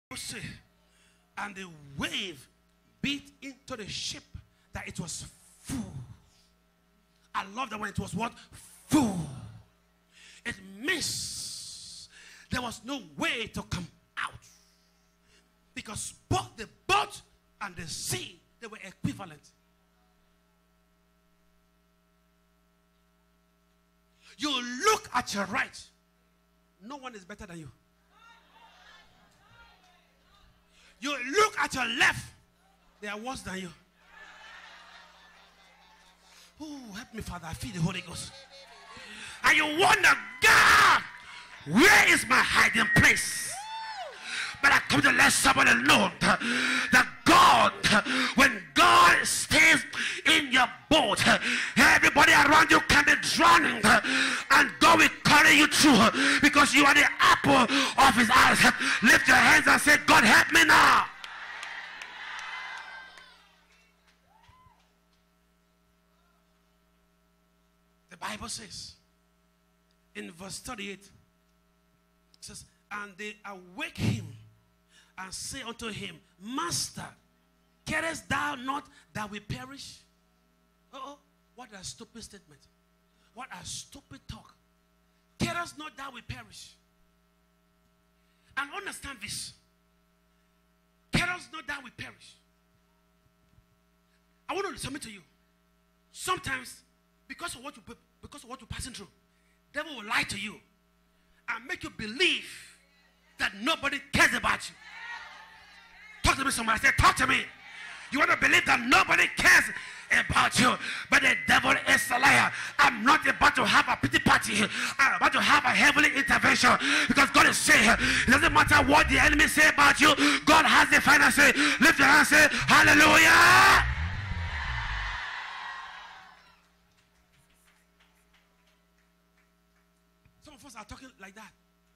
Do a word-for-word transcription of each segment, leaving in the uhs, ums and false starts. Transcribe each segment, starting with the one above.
say, and the wave beat into the ship that it was full. I love that when it was what? Full. It means there was no way to come out. Because both the boat and the sea, they were equivalent. You look at your right. No one is better than you. You look at your left. They are worse than you. Oh, help me, Father. I feel the Holy Ghost. And you wonder, God, where is my hiding place? But I come to let somebody know that God, when God stays in your boat, everybody around you can be drowning, and God will carry you through because you are the apple of his eyes. Lift your hands and say, God, help me now. The Bible says in verse thirty-eight, it says, and they awake him and say unto him, Master, carest thou not that we perish? Uh-oh, what a stupid statement. What a stupid talk. Carest not that we perish? And understand this. Carest not that we perish? I want to submit to you. Sometimes, because of what you because of what you're passing through, the devil will lie to you and make you believe that nobody cares about you. Talk to me, somebody. Say, talk to me. You want to believe that nobody cares about you, but the devil is a liar. I'm not about to have a pity party. I'm about to have a heavenly intervention, because God is saying it doesn't matter what the enemy say about you. God has the final say. Lift your hand and say, hallelujah. Some of us are talking like that.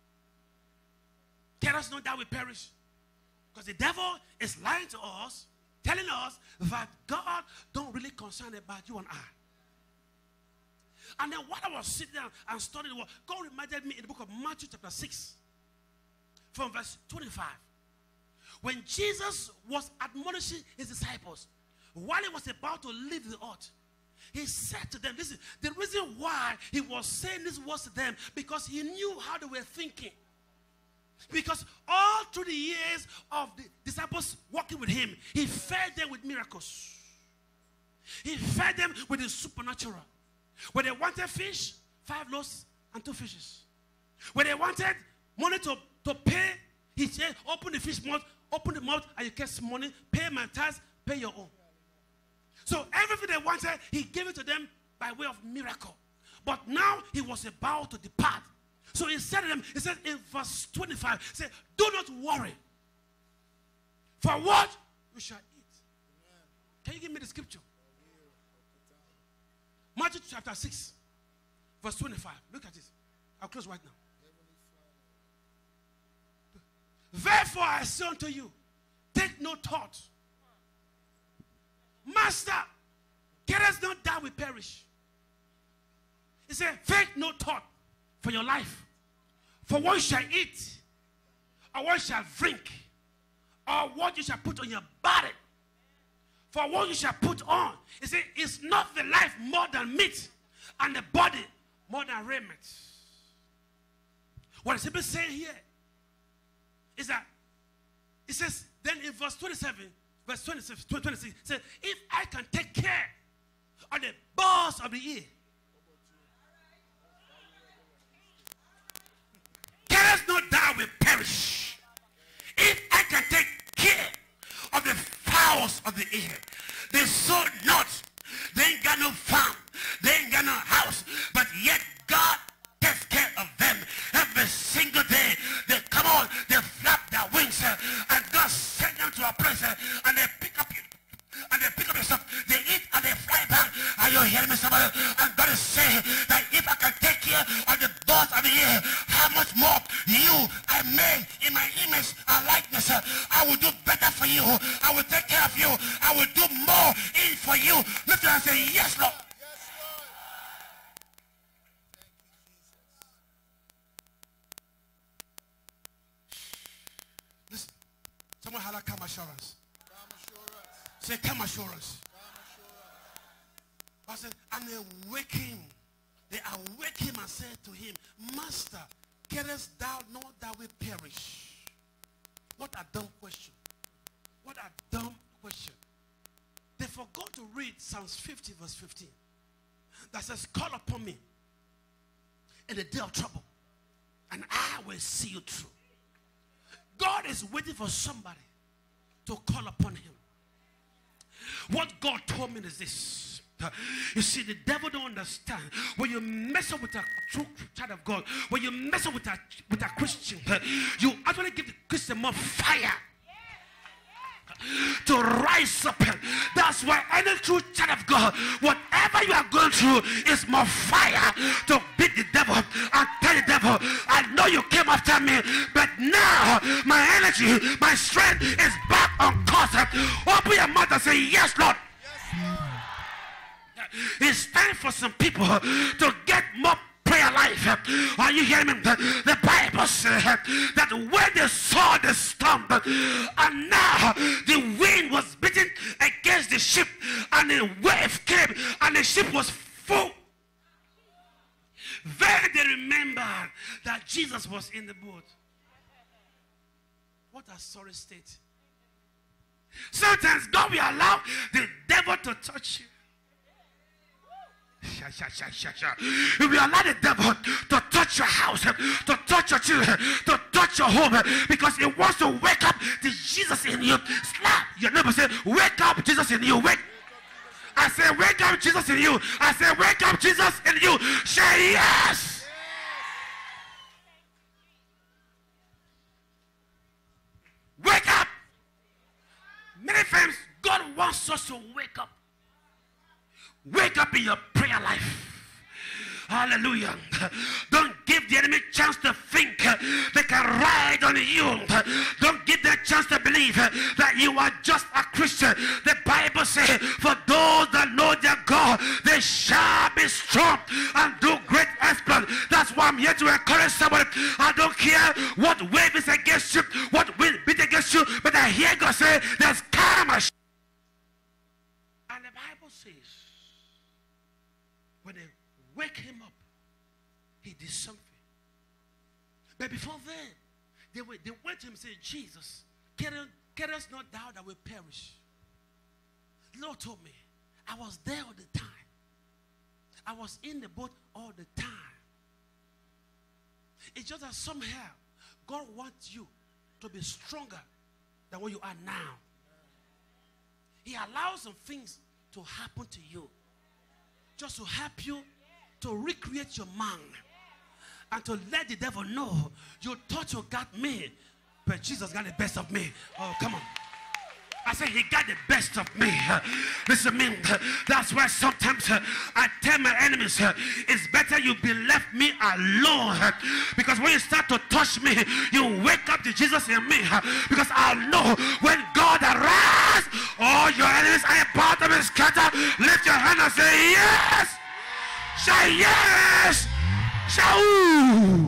Let us know that we perish. Because the devil is lying to us, telling us that God don't really concern about you and I. And then while I was sitting down and studying the word, God reminded me in the book of Matthew chapter six, from verse twenty-five. When Jesus was admonishing his disciples, while he was about to leave the earth, he said to them, listen, the reason why he was saying these words to them, because he knew how they were thinking. Because all through the years of the disciples walking with him, he fed them with miracles. He fed them with the supernatural. When they wanted fish, five loaves and two fishes. When they wanted money to, to pay, he said, open the fish mouth, open the mouth, and you get some money, pay my tithes, pay your own. So everything they wanted, he gave it to them by way of miracle. But now he was about to depart. So he said to them, he said in verse twenty-five, he said, do not worry for what you shall eat. Can you give me the scripture? Matthew chapter six, verse twenty-five. Look at it. I'll close right now. Therefore I say unto you, take no thought. Master, carest not that we perish. He said, take no thought for your life, for what you shall eat, or what you shall drink, or what you shall put on your body. For what you shall put on. He said, it's not the life more than meat, and the body more than raiment. What is he saying here is that it says, then in verse twenty-seven, verse twenty-six, twenty-six, it says, if I can take care of the balls of the ear, carest not thou will perish. If I can take care of the fowls of the air, they sow not, they ain't got no farm, they ain't got no house, but yet God takes care of them every single day. They come on, they flap their wings, uh, and God send them to a place, uh, and they pick up you, and they pick up your stuff, they eat and they fly back. Are you hearing me, somebody? And God is saying that if I can take care of the birds of the air, how much more you I made in my image and likeness, uh, I will do better for you. I will take care of you. I will do more in for you. Lift your hand and say, yes, Lord. Yes, Lord. Listen. Someone holla calm assurance. Say calm assurance. I said, and they wake him. They awake him and said to him, Master, carest thou not that we perish? What a dumb question. What a dumb question. They forgot to read Psalms fifty verse fifteen. That says, call upon me in the day of trouble, and I will see you through. God is waiting for somebody to call upon him. What God told me is this. You see, the devil don't understand. When you mess up with a true child of God, when you mess up with a, with a Christian, you actually give the Christian more fire to rise up. That's why any true child of God, whatever you are going through, is more fire to beat the devil and tell the devil, I know you came after me, but now my energy, my strength is back on course. Open your mouth and say, yes, Lord. Yes, Lord. It's time for some people to get more prayer life. Are you hearing me? The Bible says that when they saw the storm and now the wind was beating against the ship and the wave came and the ship was full, then they remembered that Jesus was in the boat. What a sorry state. Sometimes God will allow the devil to touch you. You will allow the devil to touch your house, to touch your children, to touch your home, because it wants to wake up the Jesus in you. Slap your neighbor, say, wake up Jesus in you. Wake. I say, wake up Jesus in you. I say, wake up Jesus in you. Say yes. Wake up. Many times God wants us to wake up. Wake up in your prayer life. Hallelujah. Don't give the enemy a chance to think they can ride on you. Don't give them a chance to believe that you are just a Christian. The Bible says, for those that know their God, they shall be strong and do great exploits. That's why I'm here to encourage somebody. I don't care what wave is against you, what wind beat against you, but I hear God say, there's karma. And the Bible says, when they wake him up, he did something. But before then, they, were, they went to him and said, Jesus, carest not thou that we perish? The Lord told me, I was there all the time. I was in the boat all the time. It's just that somehow God wants you to be stronger than what you are now. He allows some things to happen to you just to help you to recreate your mind and to let the devil know you thought you got me, but Jesus got the best of me. Oh, come on. I said he got the best of me. Listen to me. That's why sometimes I tell my enemies, it's better you be left me alone, because when you start to touch me, you wake up the Jesus in me, because I know when God arises, all your enemies are about to be scattered. Lift your hand and say yes. Say yes. Say ooh.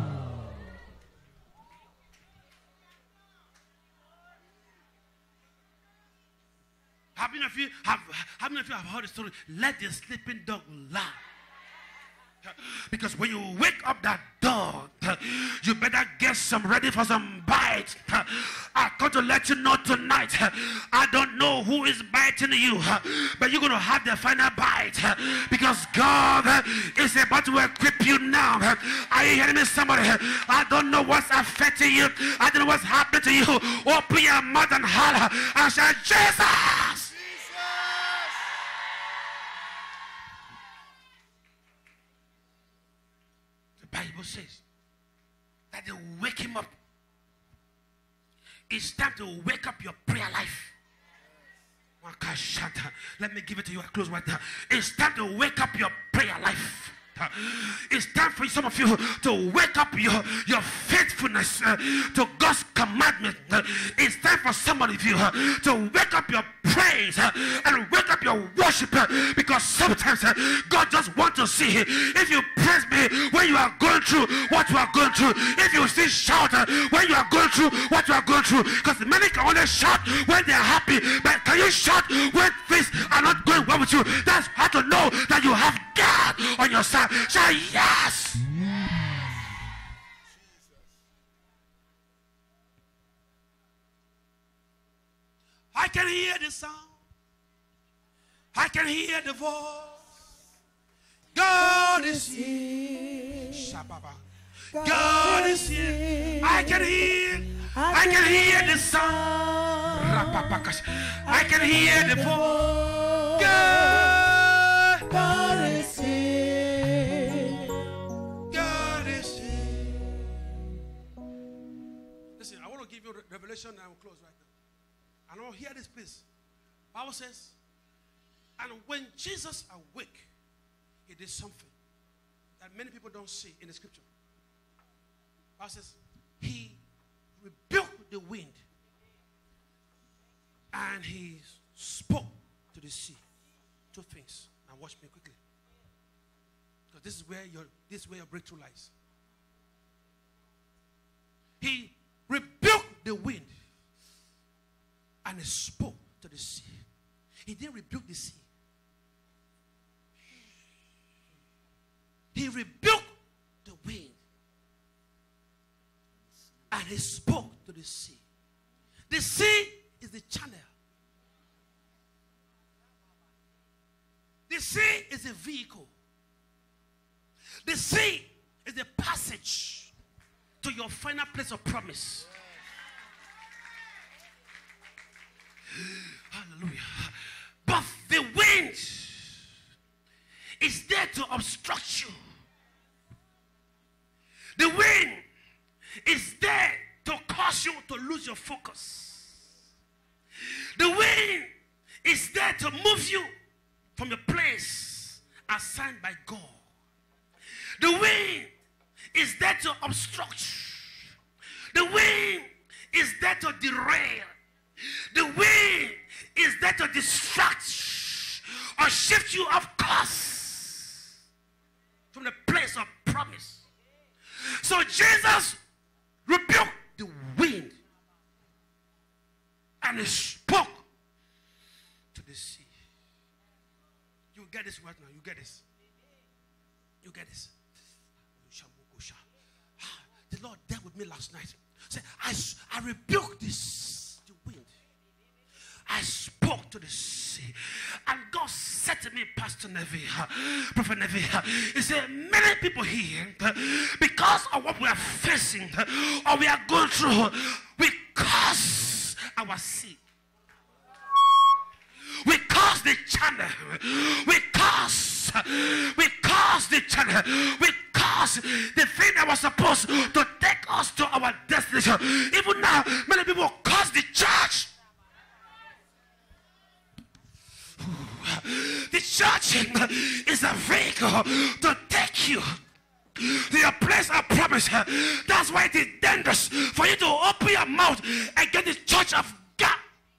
How many of you have, how many of you have heard the story? Let the sleeping dog lie. Because when you wake up that dog, you better get some ready for some bite. I got to let you know tonight, I don't know who is biting you, but you're going to have the final bite, because God is about to equip you now. Are you hearing me, somebody? I don't know what's affecting you. I don't know what's happening to you. Open your mouth and holler and shout, Jesus! Bible says that they wake him up. It's time to wake up your prayer life. Let me give it to you. I close right now. It's time to wake up your prayer life. It's time for some of you to wake up your, your faithfulness uh, to God's commandment. Uh, it's time for some of you uh, to wake up your praise and wake up your worship, because sometimes God just wants to see if you praise me when you are going through what you are going through, if you still shout when you are going through what you are going through, because many can only shout when they are happy, but can you shout when things are not going well with you? That's how to know that you have God on your side. Say yes. I can hear the sound. I can hear the voice. God is here. God is here. I can hear. I can hear the sound. I can hear the voice. God, God is here. God is here. Listen, I want to give you a revelation and I will close right now. And I will hear this, please. The Bible says, and when Jesus awake, he did something that many people don't see in the scripture. The Bible says, he rebuked the wind and he spoke to the sea. Two things. Now watch me quickly, because this is where your this is where your breakthrough lies. He rebuked the wind and he spoke to the sea. He didn't rebuke the sea. He rebuked the wind and he spoke to the sea. The sea is the channel. The sea is a vehicle. The sea is the passage to your final place of promise. Hallelujah. But the wind is there to obstruct you. The wind is there to cause you to lose your focus. The wind is there to move you from the place assigned by God. The wind is there to obstruct. The wind is there to derail. The wind is there to distract or shift you off course from the place of promise. So Jesus rebuked the wind and he spoke to the sea. You get this right now. You get this. You get this. The Lord dealt with me last night. Say, I, I rebuked this the wind. I spoke to the sea. And God said to me, Pastor Nevi, Prophet Nevi, he said, many people here, because of what we are facing or we are going through, we curse our sea. We curse the channel. We curse. We curse the channel. We curse the thing that was supposed to take us to our destination. Even now, many people curse the church. The church is a vehicle to take you to your place of promise. That's why it is dangerous for you to open your mouth and get the church of God.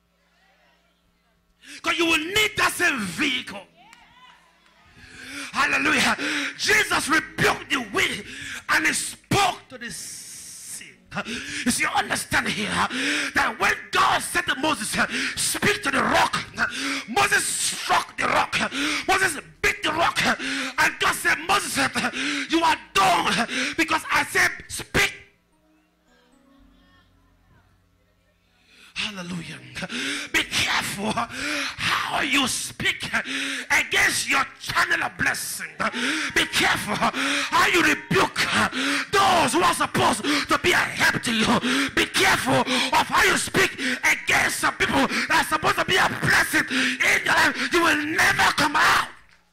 Because you will need that same vehicle. Hallelujah. Jesus rebuked the wind and he spoke to the sea. You see, you understand here that when God said to Moses, speak to the rock, Moses struck the rock. Moses beat the rock. And God said, Moses, you are done because I said, speak. Hallelujah. Be careful how you speak against your channel of blessing. Be careful how you rebuke those who are supposed to be a help to you. Be careful of how you speak against some people that are supposed to be a blessing in your life. You will never come out.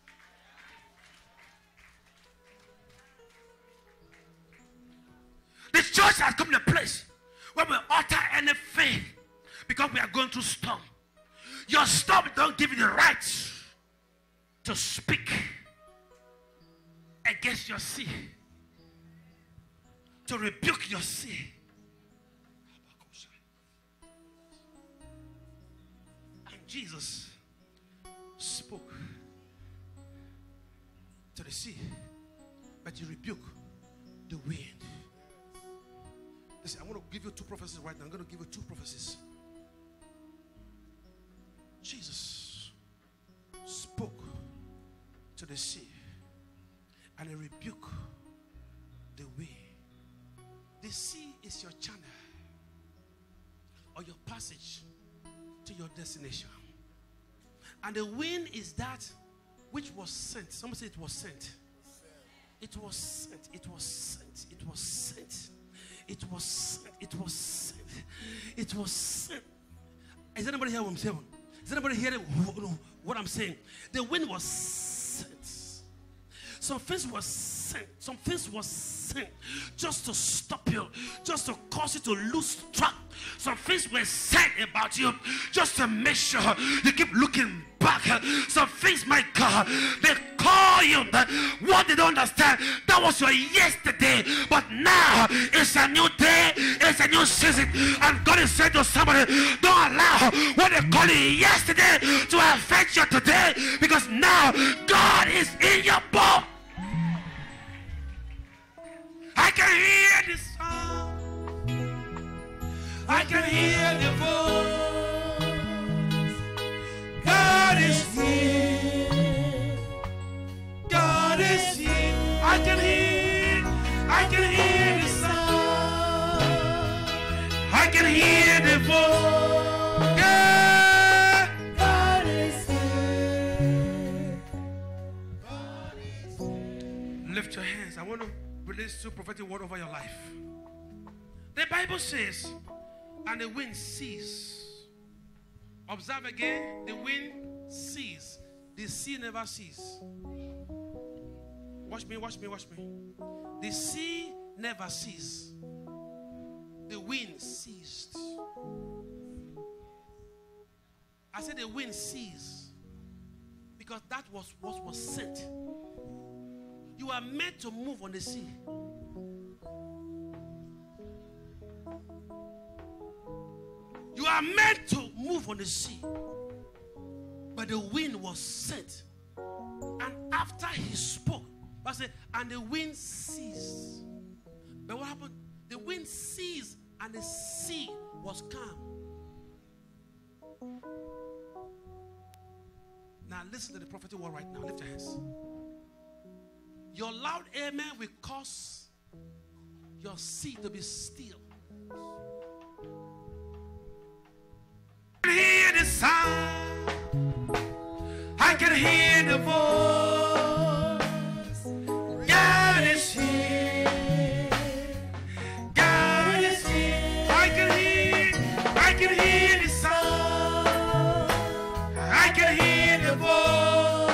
The church has come to a place where we utter anything because we are going through storm. Your storm don't give you the right to speak against your sea, to rebuke your sea. And Jesus spoke to the sea, but he rebuked the wind. Listen, I want to give you two prophecies right now. I'm going to give you two prophecies. Jesus spoke to the sea and he rebuked the wind. The sea is your channel or your passage to your destination. And the wind is that which was sent. Someone say it was sent. It was sent. It was sent. It was sent. It was sent. It was sent. It was sent. Is anybody here what I'm saying? Is anybody hearing what I'm saying? The wind was sent. Some things was sent. Some things was sent just to stop you, just to cause you to lose track. Some things were said about you just to make sure you keep looking back. Some things, my God, they call you that what they don't understand. That was your yesterday, but now it's a new day, it's a new season. And God is saying to somebody, don't allow what they call you yesterday to affect you today, because now God is in your boat. I can hear the sound. I can hear the voice. God is here. God is here. I can hear. I can hear the sound. I can hear the voice. God, God is here. God is here. Lift your hands. I want to release two prophetic word over your life. The Bible says, and the wind ceased. Observe again, the wind ceased. The sea never ceased. Watch me, watch me, watch me. The sea never ceased. The wind ceased. I said the wind ceased because that was what was sent. You are meant to move on the sea. You are meant to move on the sea. But the wind was sent. And after he spoke, I said, and the wind ceased. But what happened? The wind ceased and the sea was calm. Now listen to the prophetic word right now. Lift your hands. Your loud amen will cause your sea to be still. I can hear the sound. I can hear the voice. God is here. God is here. I can hear. I can hear the sound. I can hear the voice.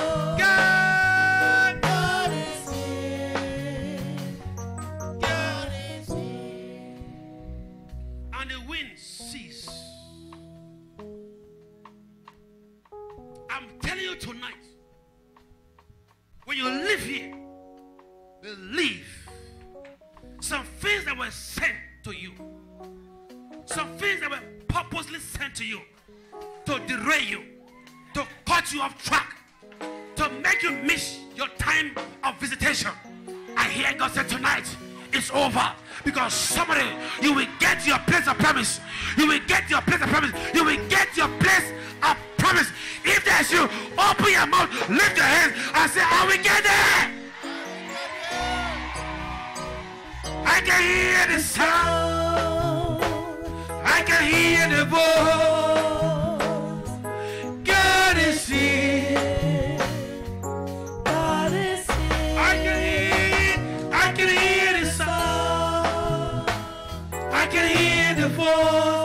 Tonight, when you live here, believe some things that were sent to you, some things that were purposely sent to you to derail you, to cut you off track, to make you miss your time of visitation. I hear God say tonight, it's over, because somebody, you will get your place of promise. You will get your place of promise. You will get your place of promise. If there's you, open your mouth, lift your hands, and say, I will get there. I can hear the sound. I can hear the voice. God is here. God is here. I can hear, I can hear the sound. I can hear the voice.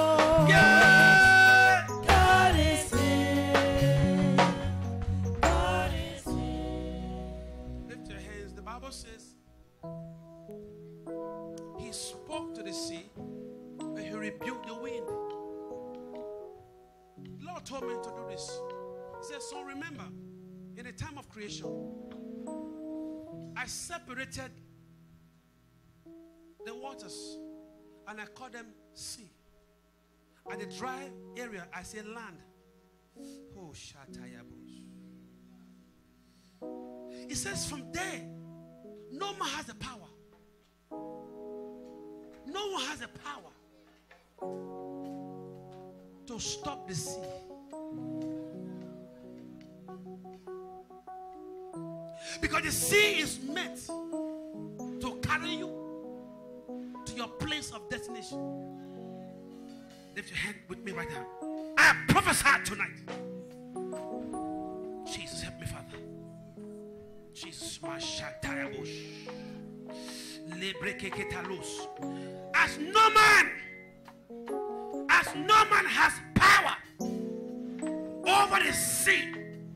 Says he spoke to the sea and he rebuked the wind. The Lord told me to do this. He said, so remember, in the time of creation, I separated the waters and I called them sea, and the dry area I say land. It says from there, no man has the power. No one has the power to stop the sea. Because the sea is meant to carry you to your place of destination. Lift your hand with me right now. I prophesy tonight. Jesus, help me, Father. Jesus, my shatayabush. Lebrekeketalos. As no man, as no man has power over the sea,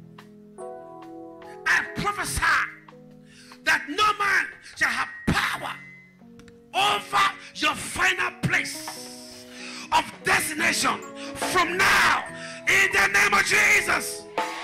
I prophesy that no man shall have power over your final place of destination from now, in the name of Jesus.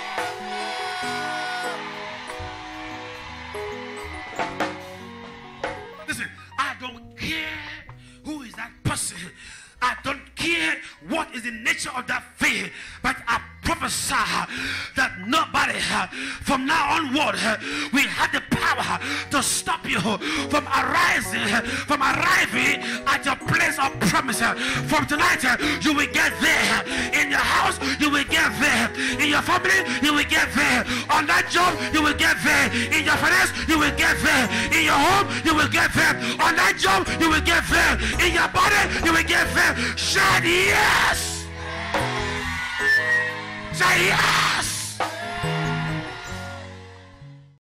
Listen, I don't care who is that person. I don't care what is the nature of that faith, but I prophesy that nobody from now onward will have the power to stop you from arising, from arriving at your place of promise. From tonight, you will get there. In your house, you will get there. In your family, you will get there. On that job, you will get there. In your finance, you will get there. In your home, you will get there. On that job, you will get there. In your body, you will get there. Shout yes! Say yes!